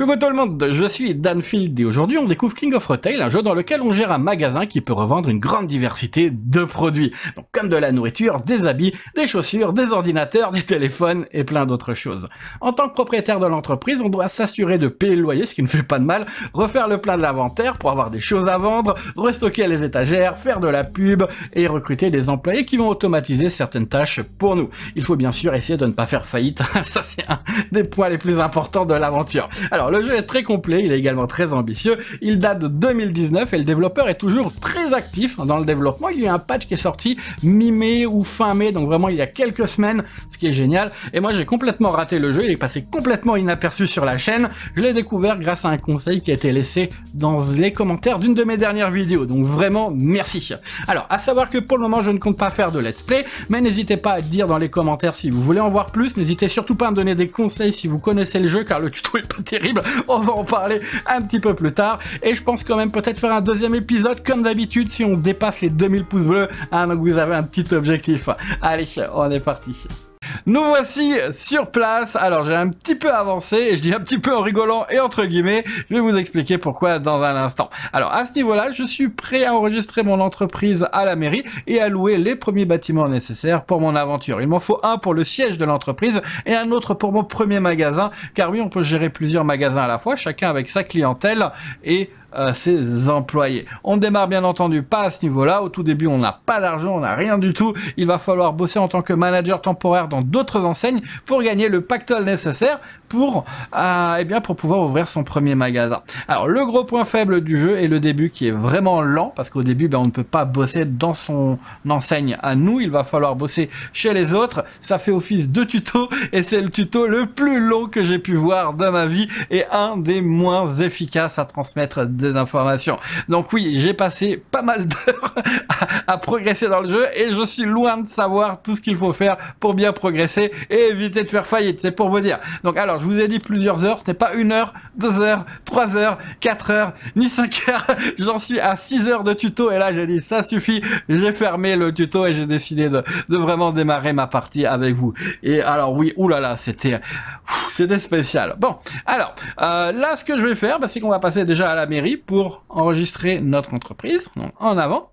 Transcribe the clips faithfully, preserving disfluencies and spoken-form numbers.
Coucou tout le monde, je suis Danfield et aujourd'hui on découvre King of Retail, un jeu dans lequel on gère un magasin qui peut revendre une grande diversité de produits. Donc comme de la nourriture, des habits, des chaussures, des ordinateurs, des téléphones et plein d'autres choses. En tant que propriétaire de l'entreprise, on doit s'assurer de payer le loyer, ce qui ne fait pas de mal, refaire le plein de l'inventaire pour avoir des choses à vendre, restocker les étagères, faire de la pub et recruter des employés qui vont automatiser certaines tâches pour nous. Il faut bien sûr essayer de ne pas faire faillite, ça c'est un des points les plus importants de l'aventure. Alors le jeu est très complet, il est également très ambitieux, il date de deux mille dix-neuf et le développeur est toujours très actif dans le développement. Il y a eu un patch qui est sorti mi-mai ou fin mai, donc vraiment il y a quelques semaines, ce qui est génial. Et moi j'ai complètement raté le jeu, il est passé complètement inaperçu sur la chaîne. Je l'ai découvert grâce à un conseil qui a été laissé dans les commentaires d'une de mes dernières vidéos, donc vraiment merci. Alors à savoir que pour le moment je ne compte pas faire de let's play, mais n'hésitez pas à dire dans les commentaires si vous voulez en voir plus, n'hésitez surtout pas à me donner des conseils si vous connaissez le jeu car le tuto est pas terrible, on va en parler un petit peu plus tard, et je pense quand même peut-être faire un deuxième épisode comme d'habitude si on dépasse les deux mille pouces bleus, hein, donc vous avez un petit objectif. Allez, on est parti. Nous voici sur place. Alors j'ai un petit peu avancé, et je dis un petit peu en rigolant et entre guillemets, je vais vous expliquer pourquoi dans un instant. Alors à ce niveau-là, je suis prêt à enregistrer mon entreprise à la mairie et à louer les premiers bâtiments nécessaires pour mon aventure. Il m'en faut un pour le siège de l'entreprise et un autre pour mon premier magasin, car oui, on peut gérer plusieurs magasins à la fois, chacun avec sa clientèle et Euh, ses employés. On démarre bien entendu pas à ce niveau-là. Au tout début, on n'a pas d'argent, on n'a rien du tout. Il va falloir bosser en tant que manager temporaire dans d'autres enseignes pour gagner le pactole nécessaire pour, euh, eh bien, pour pouvoir ouvrir son premier magasin. Alors, le gros point faible du jeu est le début qui est vraiment lent parce qu'au début, ben, on ne peut pas bosser dans son enseigne à nous. Il va falloir bosser chez les autres. Ça fait office de tuto et c'est le tuto le plus long que j'ai pu voir de ma vie et un des moins efficaces à transmettre des informations. Donc oui, j'ai passé pas mal d'heures à, à progresser dans le jeu et je suis loin de savoir tout ce qu'il faut faire pour bien progresser et éviter de faire faillite, c'est pour vous dire. Donc alors, je vous ai dit plusieurs heures, ce n'est pas une heure, deux heures, trois heures, quatre heures, ni cinq heures, j'en suis à six heures de tuto et là j'ai dit ça suffit, j'ai fermé le tuto et j'ai décidé de, de vraiment démarrer ma partie avec vous. Et alors oui, oulala, c'était c'était spécial. Bon, alors, euh, là ce que je vais faire, bah, c'est qu'on va passer déjà à la mairie pour enregistrer notre entreprise, donc en avant,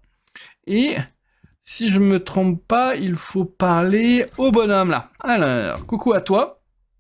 et si je me trompe pas, il faut parler au bonhomme là. Alors, coucou à toi,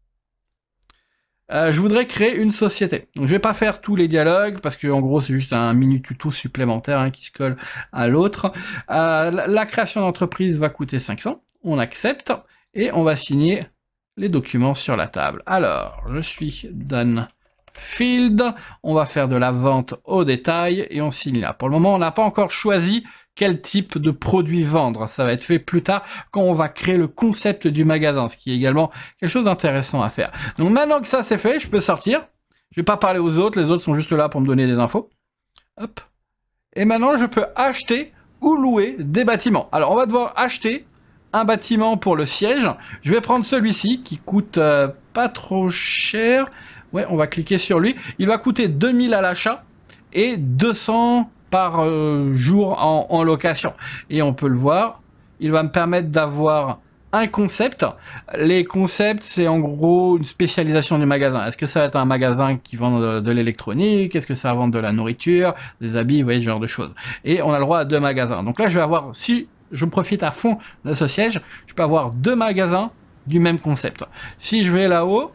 euh, je voudrais créer une société. Donc je vais pas faire tous les dialogues, parce que en gros c'est juste un mini tuto supplémentaire hein, qui se colle à l'autre. Euh, la, la création d'entreprise va coûter cinq cents, on accepte, et on va signer les documents sur la table. Alors, je suis Dan Field, on va faire de la vente au détail et on signe là. Pour le moment, on n'a pas encore choisi quel type de produit vendre. Ça va être fait plus tard quand on va créer le concept du magasin, ce qui est également quelque chose d'intéressant à faire. Donc maintenant que ça c'est fait, je peux sortir. Je vais pas parler aux autres, les autres sont juste là pour me donner des infos. Hop. Et maintenant, je peux acheter ou louer des bâtiments. Alors, on va devoir acheter un bâtiment pour le siège. Je vais prendre celui-ci qui coûte euh, pas trop cher. Ouais, on va cliquer sur lui. Il va coûter deux mille à l'achat et deux cents par euh, jour en, en location. Et on peut le voir, il va me permettre d'avoir un concept. Les concepts, c'est en gros une spécialisation du magasin. Est-ce que ça va être un magasin qui vend de, de l'électronique? Est-ce que ça va vendre de la nourriture, des habits, vous voyez, ce genre de choses. Et on a le droit à deux magasins. Donc là, je vais avoir, si je profite à fond de ce siège, je peux avoir deux magasins du même concept. Si je vais là-haut,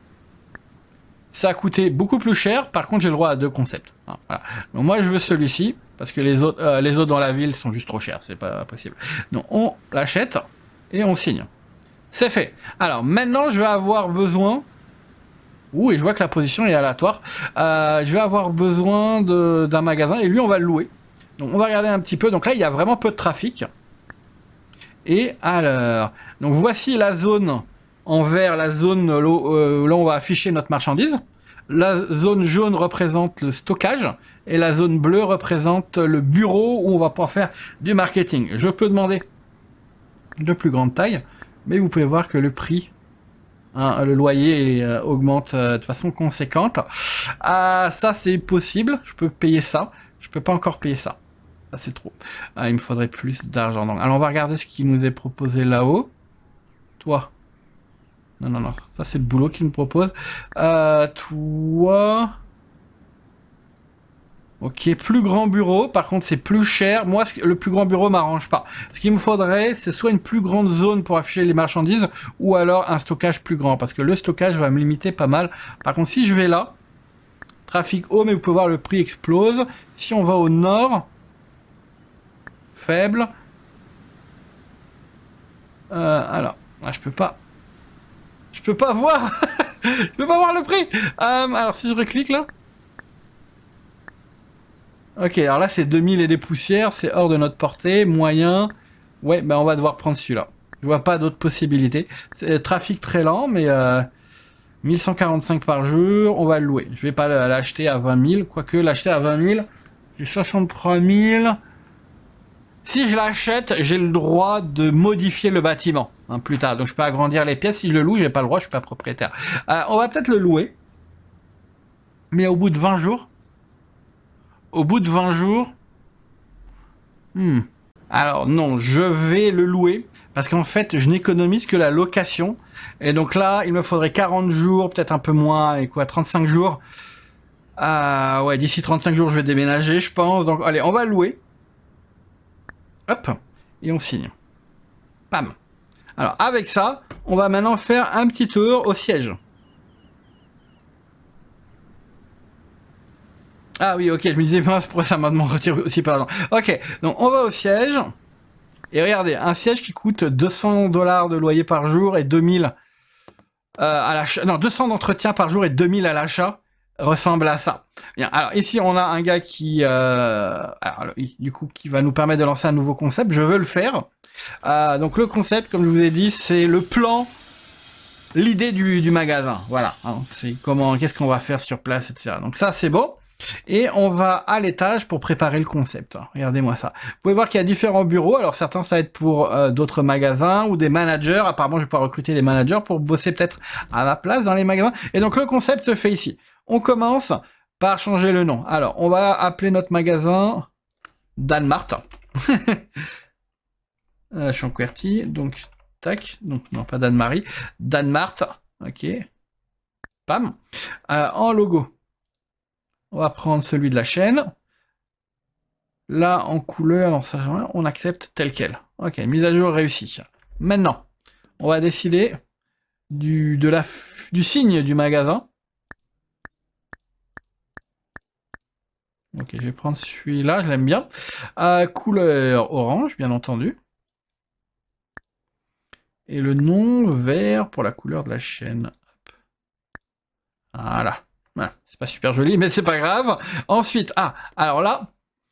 ça a coûté beaucoup plus cher, par contre j'ai le droit à deux concepts. Voilà. Donc moi je veux celui-ci, parce que les autres, euh, les autres dans la ville sont juste trop chers, c'est pas possible. Donc on l'achète, et on signe. C'est fait. Alors maintenant je vais avoir besoin... Ouh, et je vois que la position est aléatoire. Euh, je vais avoir besoin d'un magasin, et lui on va le louer. Donc on va regarder un petit peu, donc là il y a vraiment peu de trafic. Et alors, donc voici la zone en vert, la zone là où on va afficher notre marchandise. La zone jaune représente le stockage et la zone bleue représente le bureau où on va pouvoir faire du marketing. Je peux demander de plus grande taille, mais vous pouvez voir que le prix, hein, le loyer euh, augmente euh, de façon conséquente. Ah, ça c'est possible, je peux payer ça, je peux pas encore payer ça. Ça c'est trop. Ah, il me faudrait plus d'argent. Alors on va regarder ce qui nous est proposé là-haut. Toi, Non, non, non. Ça, c'est le boulot qu'il me propose. Euh, toi... Ok, plus grand bureau. Par contre, c'est plus cher. Moi, le plus grand bureau m'arrange pas. Ce qu'il me faudrait, c'est soit une plus grande zone pour afficher les marchandises, ou alors un stockage plus grand, parce que le stockage va me limiter pas mal. Par contre, si je vais là, trafic haut, mais vous pouvez voir le prix explose. Si on va au nord, faible. Euh, alors, ah, je peux pas. Je peux pas voir. Je peux pas voir le prix. Euh, alors, si je reclique là. Ok, alors là c'est deux mille et des poussières, c'est hors de notre portée, moyen. Ouais, ben on va devoir prendre celui-là. Je vois pas d'autres possibilités. C'est trafic très lent, mais euh, mille cent quarante-cinq par jour, on va le louer. Je vais pas l'acheter à vingt mille, quoique l'acheter à vingt mille, j'ai soixante-trois mille. Si je l'achète, j'ai le droit de modifier le bâtiment hein, plus tard. Donc je peux agrandir les pièces. Si je le loue, j'ai pas le droit, je suis pas propriétaire. Euh, on va peut-être le louer, mais au bout de vingt jours. Au bout de vingt jours... Hmm. Alors non, je vais le louer parce qu'en fait, je n'économise que la location. Et donc là, il me faudrait quarante jours, peut-être un peu moins, et quoi, trente-cinq jours. Ah ouais, d'ici trente-cinq jours, je vais déménager, je pense. Donc allez, on va louer. Hop, et on signe. Pam. Alors avec ça, on va maintenant faire un petit tour au siège. Ah oui, ok, je me disais, c'est pour ça m'a demandé de retirer aussi, pardon. Ok, donc on va au siège. Et regardez, un siège qui coûte deux cents dollars de loyer par jour et deux mille euh, à l'achat. Non, deux cents d'entretien par jour et deux mille à l'achat ressemble à ça. Bien, alors ici on a un gars qui, euh, alors, du coup, qui va nous permettre de lancer un nouveau concept. Je veux le faire. Euh, donc le concept, comme je vous ai dit, c'est le plan, l'idée du, du magasin. Voilà, hein, c'est comment, qu'est-ce qu'on va faire sur place, et cetera. Donc ça c'est bon. Et on va à l'étage pour préparer le concept. Regardez-moi ça. Vous pouvez voir qu'il y a différents bureaux. Alors certains, ça va être pour euh, d'autres magasins ou des managers. Apparemment, je vais pouvoir recruter des managers pour bosser peut-être à ma place dans les magasins. Et donc le concept se fait ici. On commence par changer le nom. Alors, on va appeler notre magasin Danmart. euh, Chanquerty. Donc, tac. Donc, non, pas Dan-Marie. Danmart. Ok. Pam. Euh, en logo. On va prendre celui de la chaîne. Là, en couleur, on accepte tel quel. Ok, mise à jour réussie. Maintenant, on va décider du, de la, du signe du magasin. Ok, je vais prendre celui-là, je l'aime bien. Euh, couleur orange, bien entendu. Et le nom vert pour la couleur de la chaîne. Hop. Voilà. Voilà. C'est pas super joli, mais c'est pas grave. Ensuite, ah, alors là,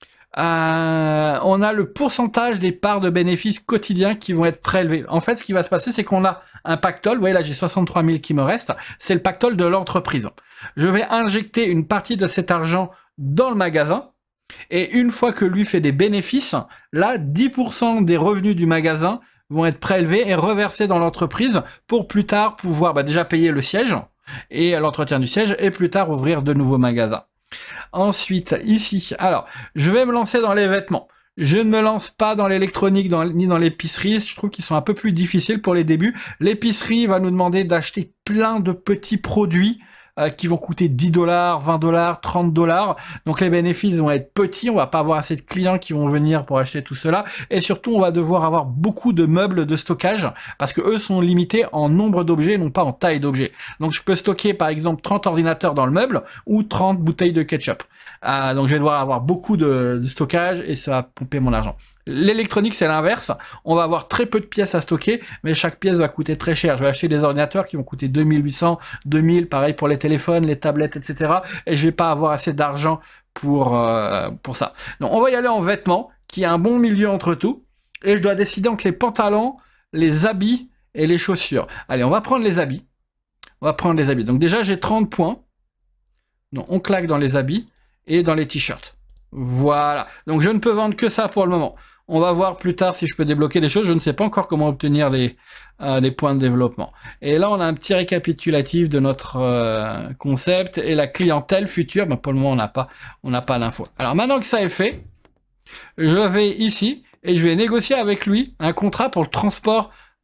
Euh, on a le pourcentage des parts de bénéfices quotidiens qui vont être prélevés. En fait, ce qui va se passer, c'est qu'on a un pactole. Vous voyez, là, j'ai soixante-trois mille qui me reste. C'est le pactole de l'entreprise. Je vais injecter une partie de cet argent dans le magasin. Et une fois que lui fait des bénéfices, là, dix pour cent des revenus du magasin vont être prélevés et reversés dans l'entreprise pour plus tard pouvoir bah, déjà payer le siège et l'entretien du siège et plus tard ouvrir de nouveaux magasins. Ensuite, ici, alors, je vais me lancer dans les vêtements. Je ne me lance pas dans l'électronique dans, ni dans l'épicerie. Je trouve qu'ils sont un peu plus difficiles pour les débuts. L'épicerie va nous demander d'acheter plein de petits produits euh, qui vont coûter dix dollars, vingt dollars, trente dollars. Donc les bénéfices vont être petits. On va pas avoir assez de clients qui vont venir pour acheter tout cela. Et surtout, on va devoir avoir beaucoup de meubles de stockage parce que eux sont limités en nombre d'objets, non pas en taille d'objets. Donc je peux stocker par exemple trente ordinateurs dans le meuble ou trente bouteilles de ketchup. Euh, donc je vais devoir avoir beaucoup de, de stockage et ça va pomper mon argent. L'électronique, c'est l'inverse. On va avoir très peu de pièces à stocker, mais chaque pièce va coûter très cher. Je vais acheter des ordinateurs qui vont coûter deux mille huit cents, deux mille, pareil pour les téléphones, les tablettes, et cetera. Et je vais pas avoir assez d'argent pour euh, pour ça. Donc on va y aller en vêtements, qui a un bon milieu entre tout. Et je dois décider entre les pantalons, les habits et les chaussures. Allez, on va prendre les habits. On va prendre les habits. Donc déjà, j'ai trente points. Donc on claque dans les habits et dans les t-shirts. Voilà. Donc je ne peux vendre que ça pour le moment. On va voir plus tard si je peux débloquer des choses. Je ne sais pas encore comment obtenir les, euh, les points de développement. Et là, on a un petit récapitulatif de notre euh, concept et la clientèle future. Ben, pour le moment, on n'a pas, on n'a pas l'info. Alors maintenant que ça est fait, je vais ici et je vais négocier avec lui un contrat pour le transport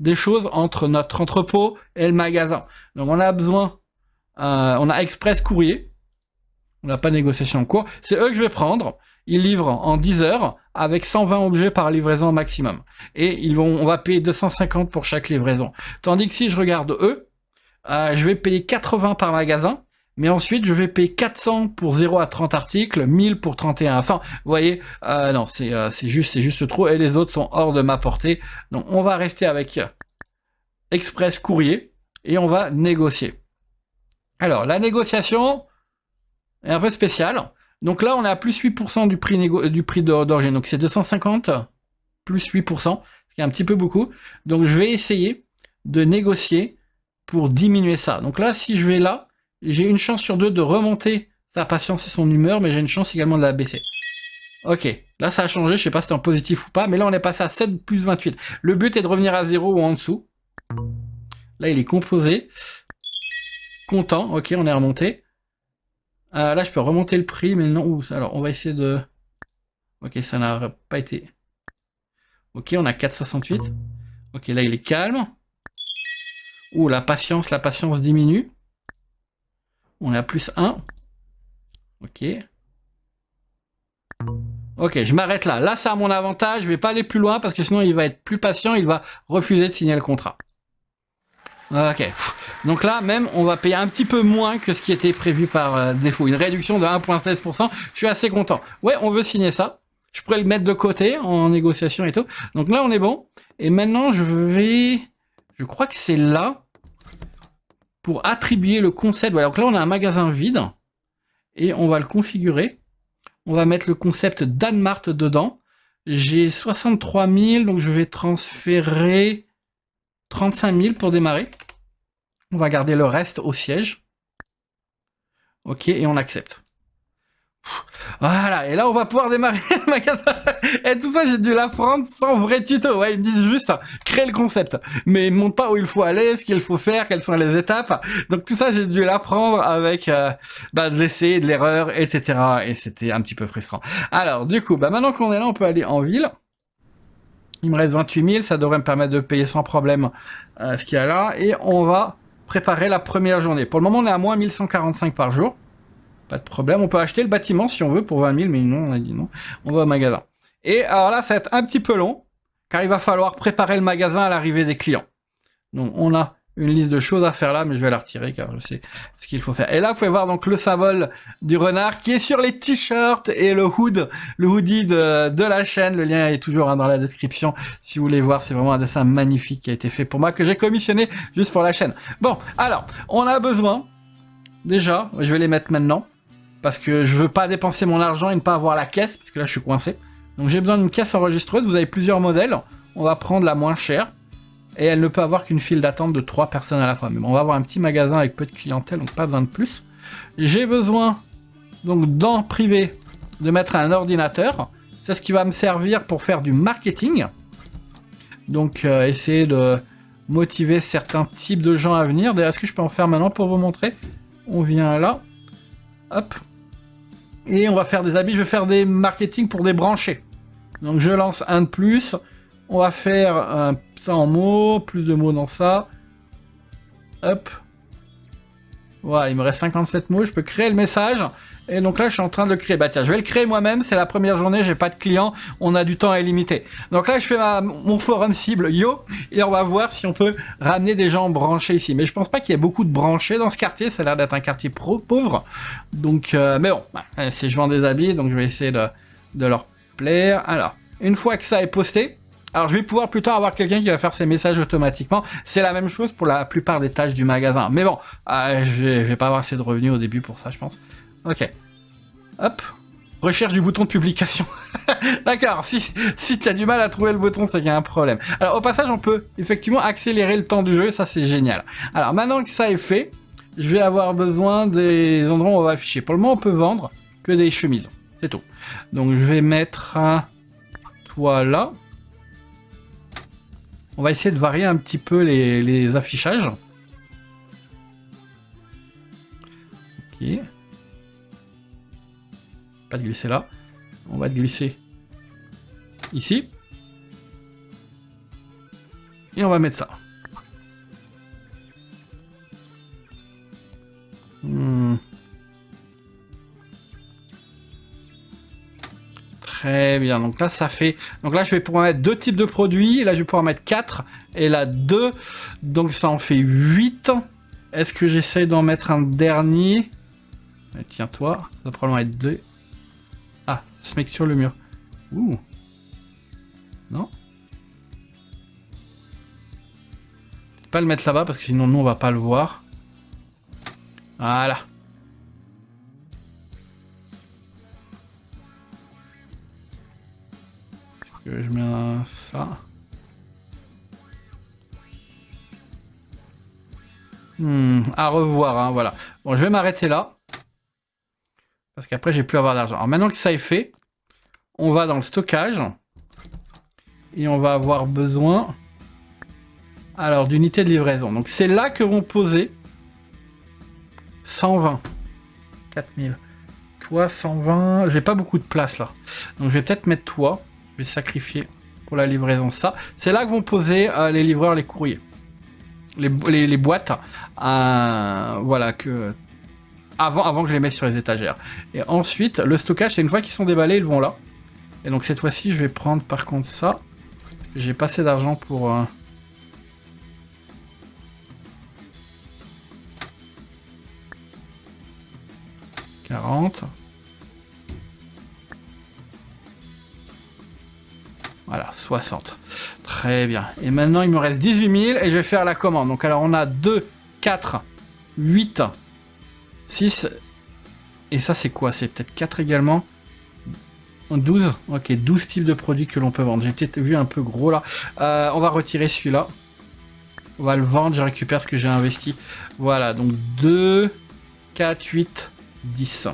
des choses entre notre entrepôt et le magasin. Donc on a besoin, euh, on a Express Courrier, on n'a pas de négociation en cours, c'est eux que je vais prendre, ils livrent en dix heures avec cent vingt objets par livraison maximum. Et ils vont, on va payer deux cent cinquante pour chaque livraison. Tandis que si je regarde eux, euh, je vais payer quatre-vingts par magasin, mais ensuite je vais payer quatre cents pour zéro à trente articles, mille pour trente et un à cent. Vous voyez, euh, non, c'est euh, c'est juste, c'est juste trop, et les autres sont hors de ma portée. Donc on va rester avec Express Courrier, et on va négocier. Alors, la négociation est un peu spéciale. Donc là, on est à plus huit pour cent du prix, négo du prix d'origine. Donc c'est deux cent cinquante plus huit pour cent, ce qui est un petit peu beaucoup. Donc je vais essayer de négocier pour diminuer ça. Donc là, si je vais là, j'ai une chance sur deux de remonter sa patience et son humeur, mais j'ai une chance également de la baisser. Ok, là ça a changé, je sais pas si c'est en positif ou pas, mais là on est passé à sept plus vingt-huit. Le but est de revenir à zéro ou en dessous. Là il est composé. Content, ok, on est remonté. Euh, là je peux remonter le prix, mais non, ouh, alors on va essayer de... Ok, ça n'a pas été... Ok, on a quatre virgule soixante-huit. Ok, là il est calme. Ouh, la patience, la patience diminue. On est à plus un. Ok. Ok, je m'arrête là. Là, c'est à mon avantage. Je vais pas aller plus loin parce que sinon, il va être plus patient. Il va refuser de signer le contrat. Ok. Donc là, même, on va payer un petit peu moins que ce qui était prévu par euh, défaut. Une réduction de un virgule seize pour cent. Je suis assez content. Ouais, on veut signer ça. Je pourrais le mettre de côté en négociation et tout. Donc là, on est bon. Et maintenant, je vais... Je crois que c'est là pour attribuer le concept. Ouais, donc là, on a un magasin vide. Et on va le configurer. On va mettre le concept Danmart dedans. J'ai soixante-trois mille, donc je vais transférer trente-cinq mille pour démarrer. On va garder le reste au siège. Ok, et on accepte. Voilà, et là on va pouvoir démarrer le magasin. Et tout ça, j'ai dû l'apprendre sans vrai tuto. Ouais, ils me disent juste créer le concept, mais ils ne montrent pas où il faut aller, ce qu'il faut faire, quelles sont les étapes. Donc tout ça, j'ai dû l'apprendre avec euh, bah, de l'essai, de l'erreur, et cetera. Et c'était un petit peu frustrant. Alors, du coup, bah maintenant qu'on est là, on peut aller en ville. Il me reste vingt-huit mille, ça devrait me permettre de payer sans problème euh, ce qu'il y a là. Et on va préparer la première journée. Pour le moment, on est à moins mille cent quarante-cinq par jour. Pas de problème, on peut acheter le bâtiment si on veut pour vingt mille, mais non, on a dit non. On va au magasin. Et alors là, ça va être un petit peu long, car il va falloir préparer le magasin à l'arrivée des clients. Donc on a une liste de choses à faire là, mais je vais la retirer car je sais ce qu'il faut faire. Et là, vous pouvez voir donc le symbole du renard qui est sur les t-shirts et le hood, le hoodie de, de la chaîne. Le lien est toujours hein, dans la description si vous voulez voir. C'est vraiment un dessin magnifique qui a été fait pour moi, que j'ai commissionné juste pour la chaîne. Bon, alors, on a besoin, déjà, je vais les mettre maintenant, parce que je veux pas dépenser mon argent et ne pas avoir la caisse, parce que là je suis coincé. Donc j'ai besoin d'une caisse enregistreuse, vous avez plusieurs modèles, on va prendre la moins chère, et elle ne peut avoir qu'une file d'attente de trois personnes à la fois. Mais bon, on va avoir un petit magasin avec peu de clientèle, donc pas besoin de plus. J'ai besoin, donc dans privé, de mettre un ordinateur, c'est ce qui va me servir pour faire du marketing. Donc euh, essayer de motiver certains types de gens à venir. D'ailleurs, est-ce que je peux en faire maintenant pour vous montrer? On vient là, hop. Et on va faire des habits, je vais faire des marketing pour des branchés. Donc je lance un de plus. On va faire euh, ça en mots, plus de mots dans ça. Hop. Voilà, il me reste cinquante-sept mots, je peux créer le message. Et donc là, je suis en train de le créer. Bah tiens, je vais le créer moi-même, c'est la première journée, j'ai pas de clients, on a du temps illimité. Donc là, je fais ma, mon forum cible, yo, et on va voir si on peut ramener des gens branchés ici. Mais je pense pas qu'il y ait beaucoup de branchés dans ce quartier, ça a l'air d'être un quartier pro pauvre. Donc, euh, mais bon, bah, si je vends des habits, donc je vais essayer de, de leur plaire. Alors, une fois que ça est posté, alors je vais pouvoir plus tard avoir quelqu'un qui va faire ces messages automatiquement. C'est la même chose pour la plupart des tâches du magasin. Mais bon, euh, je, vais, je vais pas avoir assez de revenus au début pour ça, je pense. Ok. Hop. Recherche du bouton de publication. D'accord, si, si tu as du mal à trouver le bouton, c'est qu'il y a un problème. Alors au passage, on peut effectivement accélérer le temps du jeu, ça c'est génial. Alors maintenant que ça est fait, je vais avoir besoin des endroits où on va afficher. Pour le moment, on peut vendre que des chemises, c'est tout. Donc je vais mettre un toi là. On va essayer de varier un petit peu les, les affichages. Ok. Pas de glisser là. On va glisser ici. Et Et on va mettre ça. Hmm. Très bien, donc là ça fait... Donc là je vais pouvoir mettre deux types de produits, là je vais pouvoir mettre quatre, et là deux, donc ça en fait huit. Est-ce que j'essaye d'en mettre un dernier? Tiens-toi, ça va probablement être deux. Ah, ça se met que sur le mur. Ouh. Non? Peut-être pas le mettre là-bas, parce que sinon nous on va pas le voir. Voilà. Que je mets un... ça. Hmm, à revoir, hein, voilà. Bon, je vais m'arrêter là. Parce qu'après, j'ai plus avoir d'argent. Alors maintenant que ça est fait, on va dans le stockage. Et on va avoir besoin... Alors, d'unités de livraison. Donc c'est là que vont poser... cent vingt. quatre mille. Toi, cent vingt... J'ai pas beaucoup de place là. Donc je vais peut-être mettre toi. Je vais sacrifier pour la livraison ça. C'est là que vont poser euh, les livreurs, les courriers. Les, les, les boîtes. Euh, voilà, que... Avant, avant que je les mette sur les étagères. Et ensuite, le stockage, c'est une fois qu'ils sont déballés, ils vont là. Et donc cette fois-ci, je vais prendre par contre ça. J'ai pas assez d'argent pour... Euh... quarante. Voilà, soixante. Très bien. Et maintenant, il me reste dix-huit mille et je vais faire la commande. Donc alors, on a deux, quatre, huit, six... Et ça, c'est quoi? C'est peut-être quatre également. douze. Ok, douze types de produits que l'on peut vendre. J'ai peut-être vu un peu gros là. Euh, on va retirer celui-là. On va le vendre, je récupère ce que j'ai investi. Voilà, donc deux, quatre, huit, dix.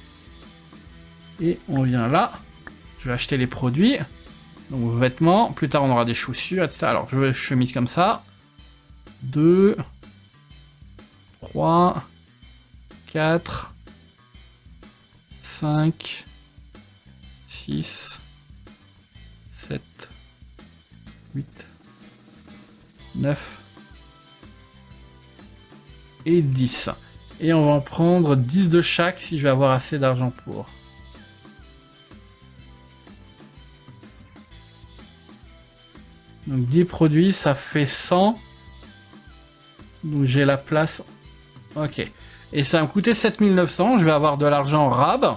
Et on vient là. Je vais acheter les produits. Donc vêtements. Plus tard, on aura des chaussures, et cetera. Alors, je vais chemise comme ça. deux, trois, quatre, cinq, six, sept, huit, neuf et dix. Et on va en prendre dix de chaque si je vais avoir assez d'argent pour. Donc dix produits, ça fait cent. Donc j'ai la place. Ok. Et ça va me coûter sept mille neuf cents. Je vais avoir de l'argent rab.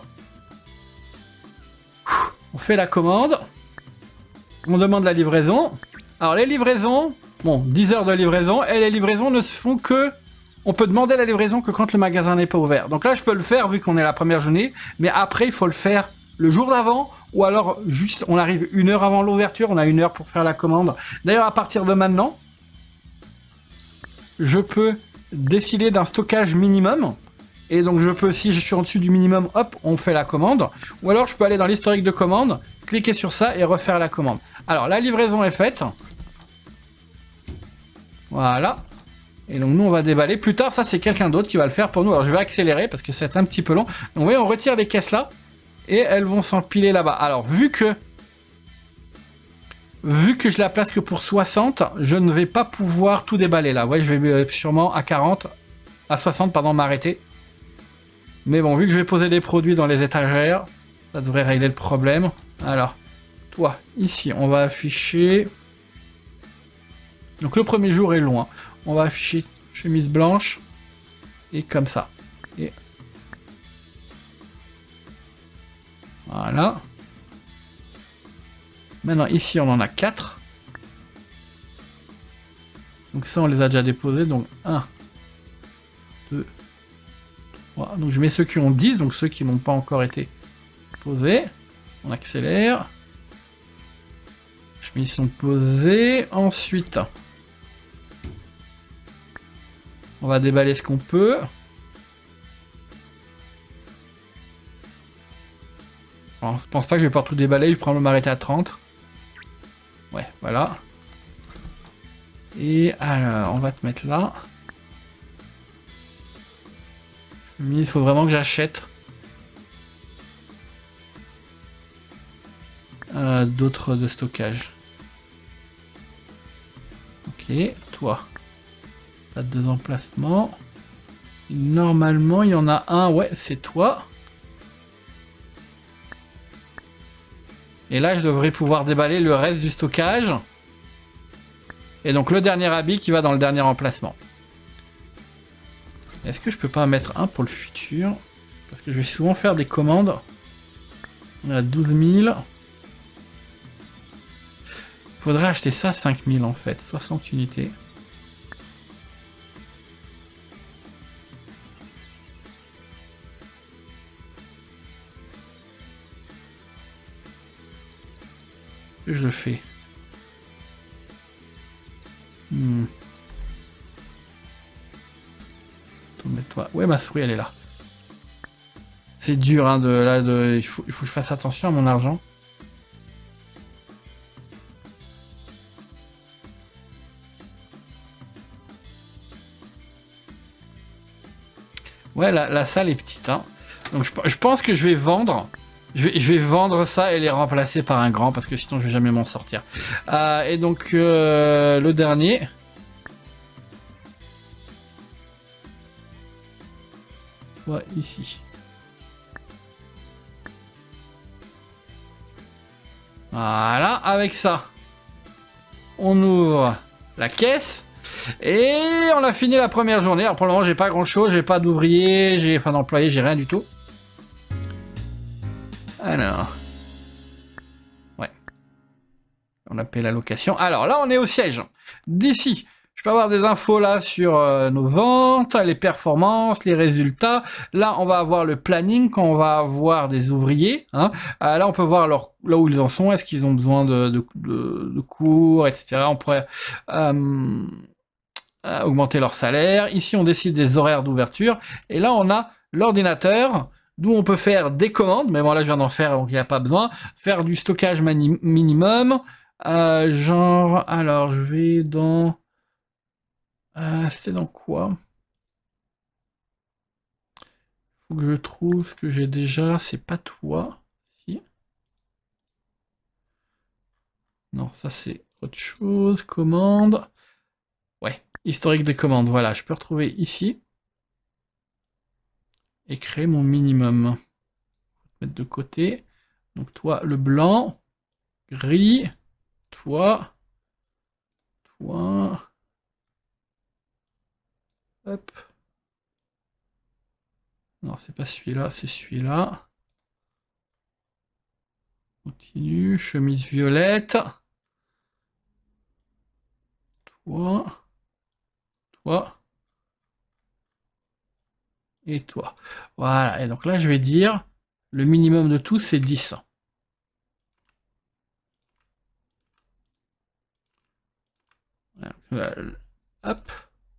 On fait la commande. On demande la livraison. Alors les livraisons, bon, dix heures de livraison. Et les livraisons ne se font que... On peut demander la livraison que quand le magasin n'est pas ouvert. Donc là, je peux le faire vu qu'on est la première journée. Mais après, il faut le faire le jour d'avant. Ou alors, juste, on arrive une heure avant l'ouverture. On a une heure pour faire la commande. D'ailleurs, à partir de maintenant, je peux décider d'un stockage minimum. Et donc, je peux, si je suis en dessus du minimum, hop, on fait la commande. Ou alors, je peux aller dans l'historique de commande, cliquer sur ça et refaire la commande. Alors, la livraison est faite. Voilà. Et donc, nous, on va déballer. Plus tard, ça, c'est quelqu'un d'autre qui va le faire pour nous. Alors, je vais accélérer parce que c'est un petit peu long. Donc, vous voyez, on retire les caisses là. Et elles vont s'empiler là-bas. Alors, vu que... Vu que je la place que pour soixante, je ne vais pas pouvoir tout déballer là. Ouais, je vais sûrement à quarante... À soixante, pardon, m'arrêter. Mais bon, vu que je vais poser des produits dans les étagères, ça devrait régler le problème. Alors, toi, ici, on va afficher... Donc le premier jour est loin. On va afficher chemise blanche. Et comme ça. Et... Voilà. Maintenant, ici, on en a quatre. Donc ça, on les a déjà déposés. Donc un, deux, trois. Donc je mets ceux qui ont dix, donc ceux qui n'ont pas encore été posés. On accélère. Je mets ils sont posés. Ensuite, on va déballer ce qu'on peut. Alors, je pense pas que je vais pouvoir tout déballer. Je vais probablement m'arrêter à trente. Ouais, voilà. Et alors, on va te mettre là. Il faut vraiment que j'achète euh, d'autres de stockage. Ok. Ok, toi. T'as deux emplacements. Normalement, il y en a un, ouais, c'est toi. Et là, je devrais pouvoir déballer le reste du stockage. Et donc, le dernier habit qui va dans le dernier emplacement. Est-ce que je peux pas en mettre un pour le futur? Parce que je vais souvent faire des commandes. On est à douze mille. Il faudrait acheter ça cinq mille en fait. soixante unités. Que je le fais. Hmm. Toi. Ouais, ma souris elle est là. C'est dur hein, de là de. Il faut, il faut que je fasse attention à mon argent. Ouais, la, la salle est petite. Hein. Donc je, je pense que je vais vendre. Je vais, je vais vendre ça et les remplacer par un grand parce que sinon je vais jamais m'en sortir. Euh, et donc euh, le dernier. Ouais, ici. Voilà, avec ça, on ouvre la caisse et on a fini la première journée. Alors pour le moment, j'ai pas grand chose, j'ai pas d'ouvrier, j'ai enfin d'employé, j'ai rien du tout. Alors, ouais, on a payé la location. Alors là, on est au siège. D'ici, je peux avoir des infos là sur euh, nos ventes, les performances, les résultats. Là, on va avoir le planning quand on va avoir des ouvriers. Hein. Euh, là, on peut voir leur, là où ils en sont. Est-ce qu'ils ont besoin de, de, de, de cours, et cetera. On pourrait euh, euh, augmenter leur salaire. Ici, on décide des horaires d'ouverture. Et là, on a l'ordinateur d'où on peut faire des commandes. Mais bon, là, je viens d'en faire, donc il n'y a pas besoin. Faire du stockage minimum. Euh, genre, alors, je vais dans... Euh, c'était dans quoi? Faut que je trouve ce que j'ai déjà. C'est pas toi. Si. Non, ça c'est autre chose. Commande. Ouais. Historique des commandes. Voilà, je peux retrouver ici. Et créer mon minimum. Mettre de côté. Donc toi, le blanc. Gris. Toi. Toi. Hop. Non, c'est pas celui-là, c'est celui-là. Continue, chemise violette. Toi. Toi. Et toi. Voilà, et donc là, je vais dire, le minimum de tous, c'est dix. Voilà. Hop.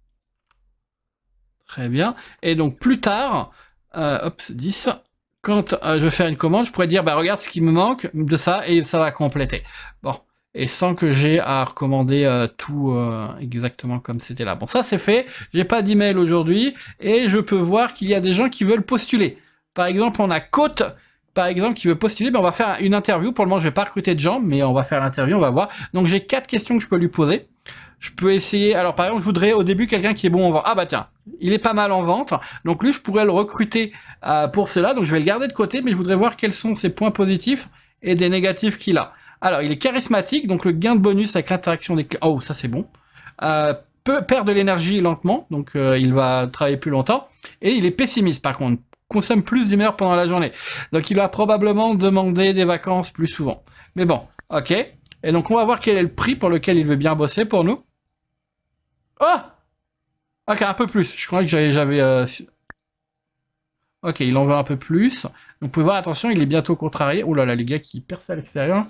Très bien. Et donc, plus tard, euh, hop, dix. Quand euh, je vais faire une commande, je pourrais dire, bah regarde ce qui me manque de ça et ça va compléter. Bon, et sans que j'ai à recommander euh, tout euh, exactement comme c'était là. Bon, ça c'est fait. J'ai pas d'email aujourd'hui et je peux voir qu'il y a des gens qui veulent postuler. Par exemple, on a Côte, par exemple, qui veut postuler. Ben, on va faire une interview. Pour le moment, je vais pas recruter de gens, mais on va faire l'interview, on va voir. Donc j'ai quatre questions que je peux lui poser. Je peux essayer, alors par exemple, je voudrais au début quelqu'un qui est bon en vente. Ah bah tiens, il est pas mal en vente, donc lui je pourrais le recruter euh, pour cela, donc je vais le garder de côté, mais je voudrais voir quels sont ses points positifs et des négatifs qu'il a. Alors il est charismatique, donc le gain de bonus avec l'interaction des clients, oh ça c'est bon. Euh, peut perdre de l'énergie lentement, donc euh, il va travailler plus longtemps, et il est pessimiste par contre, consomme plus d'humeur pendant la journée, donc il va probablement demander des vacances plus souvent. Mais bon, ok, et donc on va voir quel est le prix pour lequel il veut bien bosser pour nous. Oh! Ok, un peu plus. Je crois que j'avais... j'avais euh... Ok, il en veut un peu plus. Donc, vous pouvez voir, attention, il est bientôt contrarié. Oh là là, les gars qui percent à l'extérieur.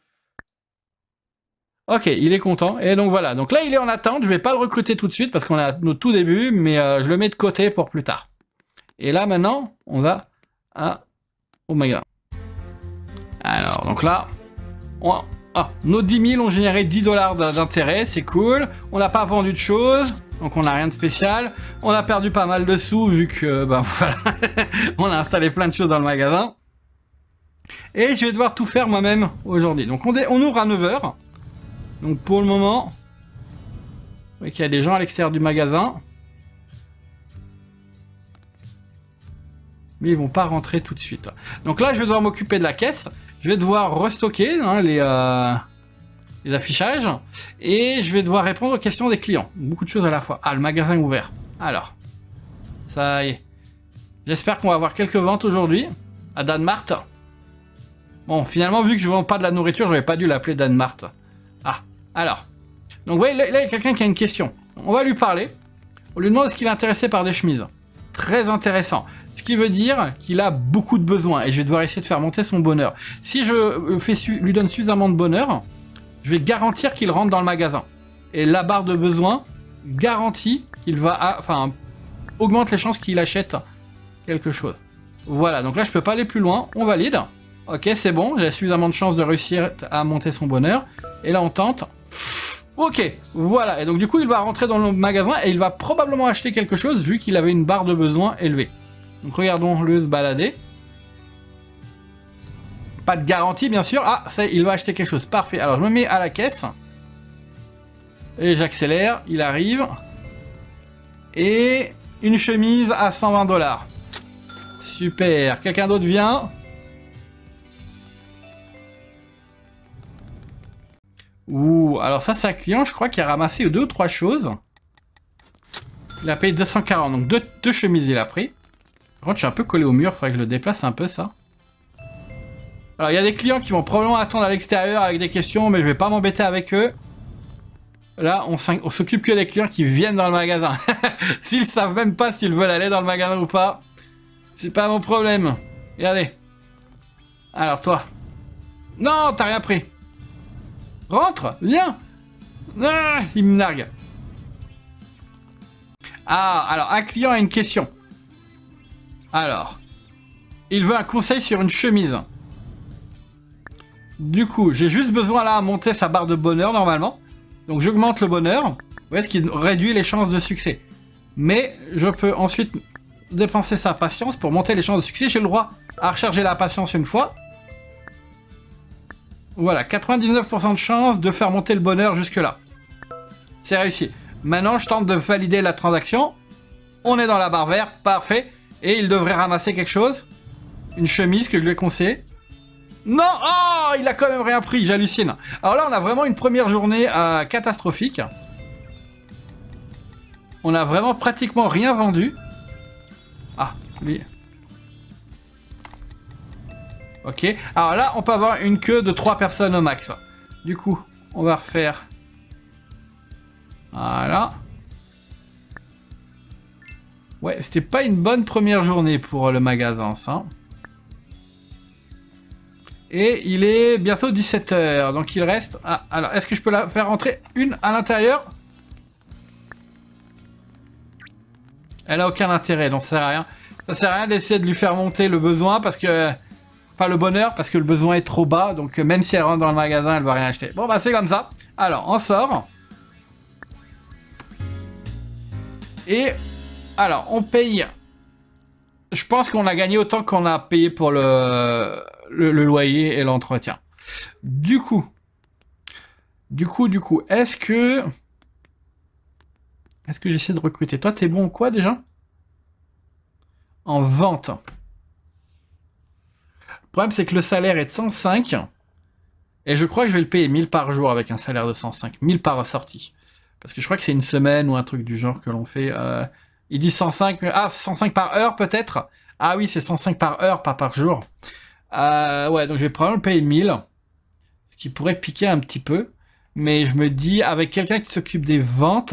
Ok, il est content. Et donc voilà. Donc là, il est en attente. Je vais pas le recruter tout de suite parce qu'on est à nos tout débuts, mais euh, je le mets de côté pour plus tard. Et là, maintenant, on va à... Oh my god. Alors, donc là, on... ah, nos dix mille ont généré dix dollars d'intérêt. C'est cool. On n'a pas vendu de choses. Donc on n'a rien de spécial. On a perdu pas mal de sous vu que ben voilà, on a installé plein de choses dans le magasin. Et je vais devoir tout faire moi-même aujourd'hui. Donc on, on ouvre à neuf heures. Donc pour le moment, voyez qu'il y a des gens à l'extérieur du magasin. Mais ils vont pas rentrer tout de suite. Donc là, je vais devoir m'occuper de la caisse. Je vais devoir restocker hein, les, euh, les affichages. Et je vais devoir répondre aux questions des clients. Beaucoup de choses à la fois. Ah, le magasin est ouvert. Alors, ça y est. J'espère qu'on va avoir quelques ventes aujourd'hui à Danmart. Bon, finalement, vu que je vends pas de la nourriture, j'aurais pas dû l'appeler Danmart. Ah, alors. Donc, vous voyez, là, là, il y a quelqu'un qui a une question. On va lui parler. On lui demande est-ce qu'il est intéressé par des chemises. Très intéressant. Ce qui veut dire qu'il a beaucoup de besoins. Et je vais devoir essayer de faire monter son bonheur. Si je fais lui donne suffisamment de bonheur, je vais garantir qu'il rentre dans le magasin. Et la barre de besoin garantit qu'il va... Enfin, augmente les chances qu'il achète quelque chose. Voilà, donc là, je peux pas aller plus loin. On valide. Ok, c'est bon. J'ai suffisamment de chances de réussir à monter son bonheur. Et là, on tente. Ok, voilà. Et donc, du coup, il va rentrer dans le magasin et il va probablement acheter quelque chose vu qu'il avait une barre de besoin élevée. Donc, regardons-le se balader. Pas de garantie, bien sûr. Ah, ça, il va acheter quelque chose. Parfait. Alors, je me mets à la caisse. Et j'accélère. Il arrive. Et une chemise à cent vingt dollars. Super. Quelqu'un d'autre vient. Ouh, alors ça, c'est un client, je crois, qui a ramassé deux ou trois choses. Il a payé deux cent quarante, donc deux, deux chemises il a pris. Par contre, je suis un peu collé au mur, il faudrait que je le déplace un peu, ça. Alors, il y a des clients qui vont probablement attendre à l'extérieur avec des questions, mais je vais pas m'embêter avec eux. Là, on s'occupe que des clients qui viennent dans le magasin. S'ils savent même pas s'ils veulent aller dans le magasin ou pas, c'est pas mon problème. Regardez. Alors, toi. Non, t'as rien pris. Rentre, viens. Ah, il me nargue. Ah, alors, un client a une question. Alors, il veut un conseil sur une chemise. Du coup, j'ai juste besoin là à monter sa barre de bonheur normalement. Donc j'augmente le bonheur. Vous voyez, ce qui réduit les chances de succès. Mais je peux ensuite dépenser sa patience pour monter les chances de succès. J'ai le droit à recharger la patience une fois. Voilà, quatre-vingt-dix-neuf pour cent de chance de faire monter le bonheur jusque là. C'est réussi. Maintenant, je tente de valider la transaction. On est dans la barre verte, parfait. Et il devrait ramasser quelque chose. Une chemise que je lui ai conseillée. Non! Oh! Il a quand même rien pris, j'hallucine. Alors là, on a vraiment une première journée euh, catastrophique. On a vraiment pratiquement rien vendu. Ah, lui. Ok. Alors là, on peut avoir une queue de trois personnes au max. Du coup, on va refaire... Voilà. Ouais, c'était pas une bonne première journée pour le magasin, ça. Et il est bientôt dix-sept heures, donc il reste... Ah, alors, est-ce que je peux la faire rentrer une à l'intérieur? Elle a aucun intérêt, donc ça sert à rien. Ça sert à rien d'essayer de lui faire monter le besoin, parce que... Enfin, le bonheur, parce que le besoin est trop bas, donc même si elle rentre dans le magasin, elle va rien acheter. Bon, bah c'est comme ça. Alors, on sort. Et... Alors, on paye... Je pense qu'on a gagné autant qu'on a payé pour le... Le, le loyer et l'entretien. Du coup, du coup, du coup, est-ce que... Est-ce que j'essaie de recruter? Toi, t'es bon ou quoi, déjà? En vente. Le problème, c'est que le salaire est de cent cinq. Et je crois que je vais le payer mille par jour avec un salaire de cent cinq. mille par sortie. Parce que je crois que c'est une semaine ou un truc du genre que l'on fait. Euh, il dit cent cinq. Ah, cent cinq par heure, peut-être? Ah oui, c'est cent cinq par heure, pas par jour. Euh, ouais, donc je vais probablement payer mille. Ce qui pourrait piquer un petit peu. Mais je me dis, avec quelqu'un qui s'occupe des ventes...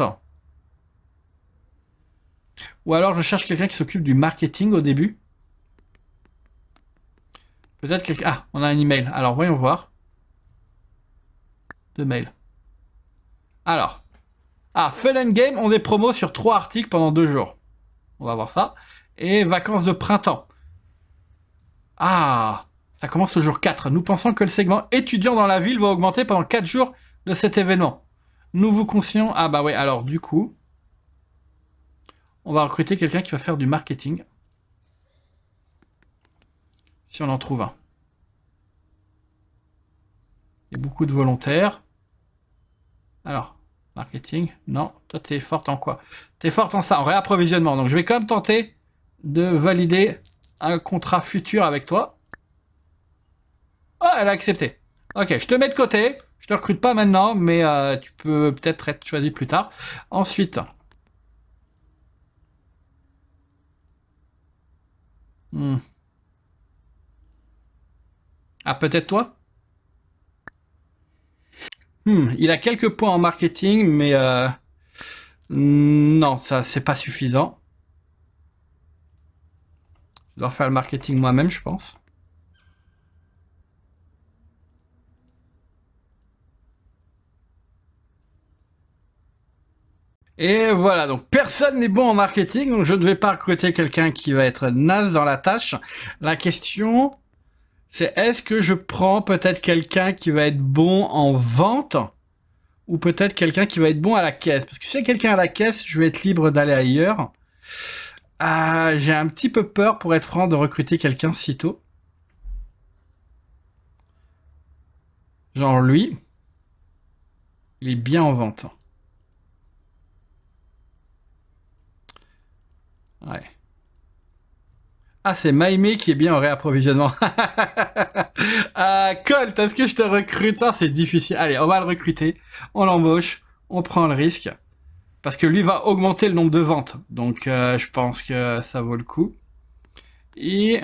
Ou alors je cherche quelqu'un qui s'occupe du marketing au début. Peut-être quelqu'un... Ah, on a un email. Alors, voyons voir. Deux mails. Alors. Ah, Fun and Game ont des promos sur trois articles pendant deux jours. On va voir ça. Et vacances de printemps. Ah, ça commence le jour quatre. Nous pensons que le segment étudiant dans la ville va augmenter pendant quatre jours de cet événement. Nous vous conseillons... Ah bah ouais, alors du coup... On va recruter quelqu'un qui va faire du marketing. Si on en trouve un. Il y a beaucoup de volontaires. Alors, Marketing? Non. Toi, t'es forte en quoi? T'es forte en ça, en réapprovisionnement. Donc, je vais quand même tenter de valider un contrat futur avec toi. Oh, elle a accepté. Ok, je te mets de côté. Je te recrute pas maintenant, mais euh, tu peux peut-être être choisi plus tard. Ensuite... Hmm. Ah, peut-être toi? Hmm, il a quelques points en marketing, mais... Euh... Non, ça, c'est pas suffisant. Je dois faire le marketing moi-même, je pense. Et voilà, donc personne n'est bon en marketing, donc je ne vais pas recruter quelqu'un qui va être naze dans la tâche. La question, c'est est-ce que je prends peut-être quelqu'un qui va être bon en vente ou peut-être quelqu'un qui va être bon à la caisse? Parce que si c'est quelqu'un à la caisse, je vais être libre d'aller ailleurs. Ah, j'ai un petit peu peur, pour être franc, de recruter quelqu'un si tôt. Genre lui, il est bien en vente. Ouais. Ah, c'est Maïmé qui est bien en réapprovisionnement. Ah, Colt, est-ce que je te recrute? Ça, c'est difficile. Allez, on va le recruter. On l'embauche. On prend le risque. Parce que lui va augmenter le nombre de ventes. Donc, euh, je pense que ça vaut le coup. Et...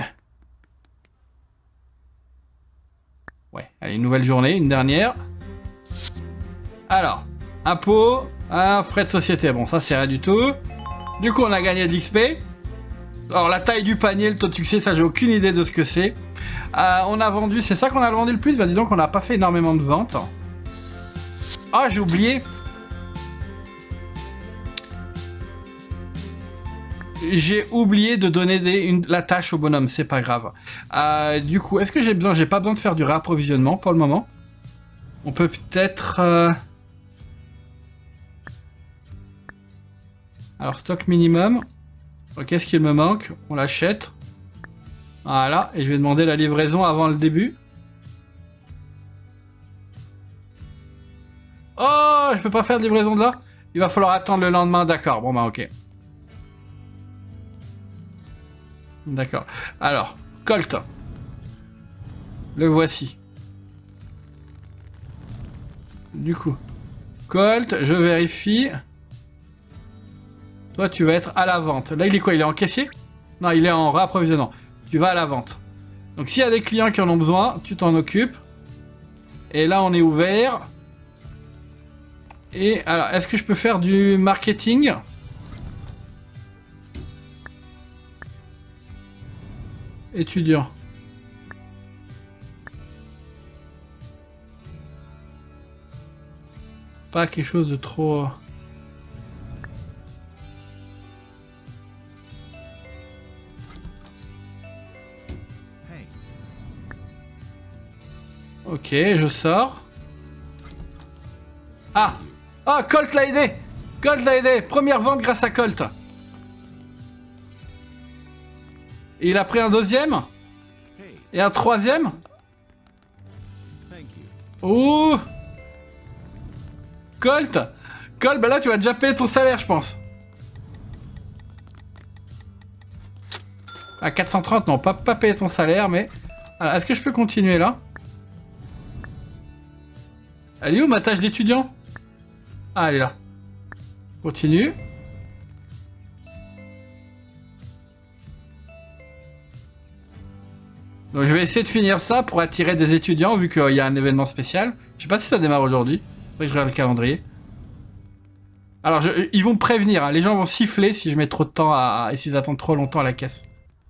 Ouais, allez, une nouvelle journée, une dernière. Alors, impôt, un frais de société. Bon, ça, c'est rien du tout. Du coup, on a gagné de l'X P. Alors, la taille du panier, le taux de succès, ça, j'ai aucune idée de ce que c'est. Euh, on a vendu, c'est ça qu'on a vendu le plus? Bah, dis donc, on n'a pas fait énormément de ventes. Ah, j'ai oublié. J'ai oublié de donner des, une, la tâche au bonhomme, c'est pas grave. Euh, du coup, est-ce que j'ai besoin... J'ai pas besoin de faire du réapprovisionnement pour le moment. On peut peut-être... Euh... Alors, stock minimum. Ok, qu'est-ce qu'il me manque? On l'achète. Voilà, et je vais demander la livraison avant le début. Oh, je peux pas faire de livraison de là? Il va falloir attendre le lendemain, d'accord. Bon bah ok. D'accord. Alors, Colt. Le voici. Du coup, Colt, je vérifie. Toi, tu vas être à la vente. Là, il est quoi? Il est en caissier? Non, il est en réapprovisionnement. Tu vas à la vente. Donc, s'il y a des clients qui en ont besoin, tu t'en occupes. Et là, on est ouvert. Et alors, est-ce que je peux faire du marketing? Étudiant. Pas quelque chose de trop... Ok, je sors. Ah! Oh, Colt l'a aidé! Colt l'a aidé! Première vente grâce à Colt. Et il a pris un deuxième? Et un troisième? Ouh! Colt! Colt, bah là tu vas déjà payer ton salaire, je pense. À quatre cent trente, non, pas, pas payer ton salaire, mais... Alors, est-ce que je peux continuer là? Elle est où ma tâche d'étudiant? Ah, elle est là. Continue. Donc je vais essayer de finir ça pour attirer des étudiants vu qu'il y a un événement spécial. Je sais pas si ça démarre aujourd'hui. Faudrait que je regarde le calendrier. Alors je, ils vont me prévenir, hein. Les gens vont siffler si je mets trop de temps à, et s'ils attendent trop longtemps à la caisse.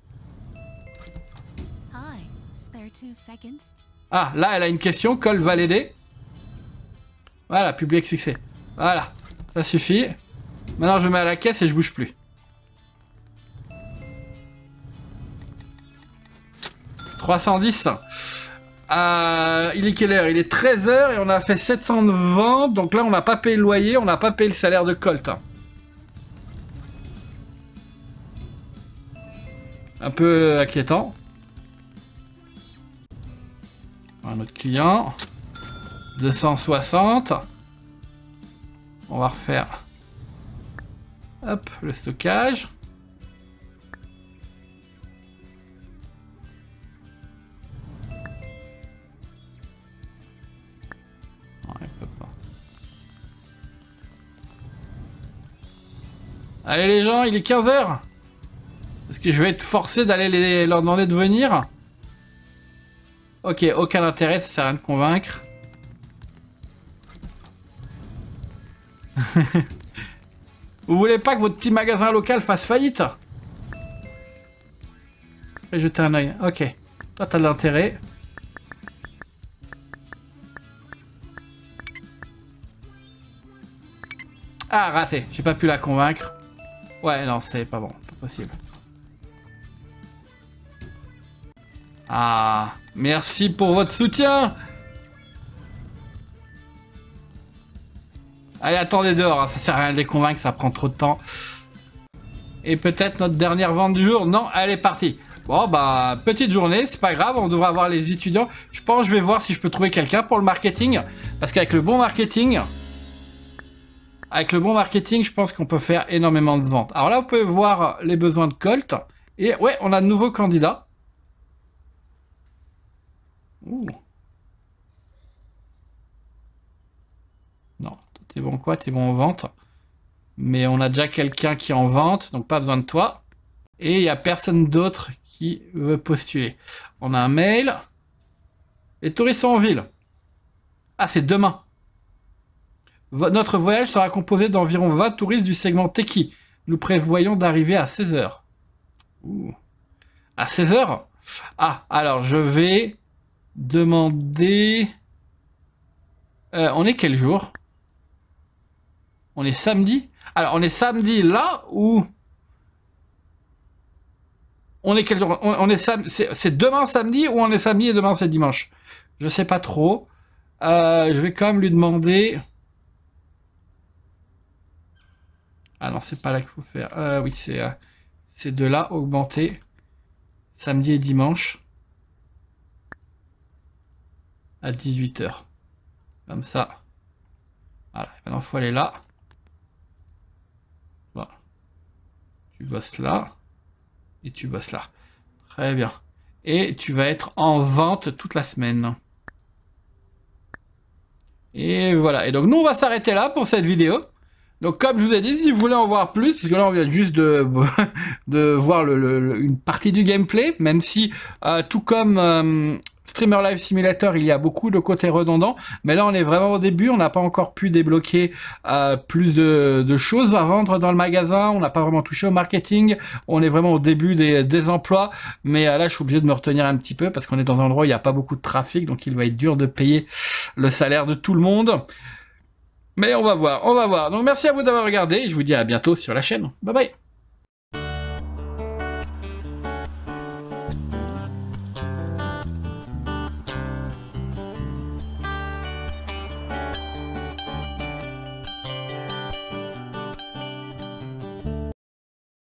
Ah, là elle a une question, Cole va l'aider. Voilà, publier avec succès. Voilà, ça suffit. Maintenant je me mets à la caisse et je bouge plus. trois cent dix. Euh, il est quelle heure? Il est treize heures et on a fait sept cents de ventes. Donc là, on n'a pas payé le loyer, on n'a pas payé le salaire de Colt. Un peu inquiétant. Un autre client. deux cent soixante. On va refaire. Hop, le stockage. Non, il peut pas. Allez les gens, il est quinze heures. Est-ce que je vais être forcé d'aller les... leur demander de venir? Ok, aucun intérêt, ça sert à rien de convaincre. Vous voulez pas que votre petit magasin local fasse faillite? Je vais jeter un oeil. Ok. Toi, t'as de l'intérêt. Ah, raté. J'ai pas pu la convaincre. Ouais, non, c'est pas bon. Pas possible. Ah, merci pour votre soutien. Allez, attendez dehors, hein, ça sert à rien de les convaincre, ça prend trop de temps. Et peut-être notre dernière vente du jour. Non, elle est partie. Bon, bah, petite journée, c'est pas grave, on devrait avoir les étudiants. Je pense que je vais voir si je peux trouver quelqu'un pour le marketing. Parce qu'avec le bon marketing, avec le bon marketing, je pense qu'on peut faire énormément de ventes. Alors là, vous pouvez voir les besoins de Colt. Et ouais, on a de nouveaux candidats. Ouh. Non, t'es bon quoi? T'es bon en vente. Mais on a déjà quelqu'un qui est en vente, donc pas besoin de toi. Et il n'y a personne d'autre qui veut postuler. On a un mail. Les touristes sont en ville. Ah, c'est demain. Notre voyage sera composé d'environ vingt touristes du segment Techie. Nous prévoyons d'arriver à seize heures. Ouh. À seize heures? Ah, alors je vais demander... Euh, on est quel jour? On est samedi? Alors, on est samedi là ou... On est quel jour? On, on est sam... C'est demain samedi ou on est samedi et demain c'est dimanche? Je sais pas trop. Euh, je vais quand même lui demander... Ah non, c'est pas là qu'il faut faire. Euh, oui, c'est euh, c'est de là, augmenter. Samedi et dimanche. À dix-huit heures. Comme ça. Voilà, maintenant il faut aller là. Voilà. Tu bosses là. Et tu bosses là. Très bien. Et tu vas être en vente toute la semaine. Et voilà. Et donc nous on va s'arrêter là pour cette vidéo. Donc comme je vous ai dit, si vous voulez en voir plus, parce que là on vient juste de, de voir le, le, une partie du gameplay, même si euh, tout comme euh, Streamer Live Simulator, il y a beaucoup de côtés redondants, mais là on est vraiment au début, on n'a pas encore pu débloquer euh, plus de, de choses à vendre dans le magasin, on n'a pas vraiment touché au marketing, on est vraiment au début des, des emplois, mais euh, là je suis obligé de me retenir un petit peu parce qu'on est dans un endroit où il n'y a pas beaucoup de trafic, donc il va être dur de payer le salaire de tout le monde. Mais on va voir, on va voir. Donc merci à vous d'avoir regardé et je vous dis à bientôt sur la chaîne. Bye bye.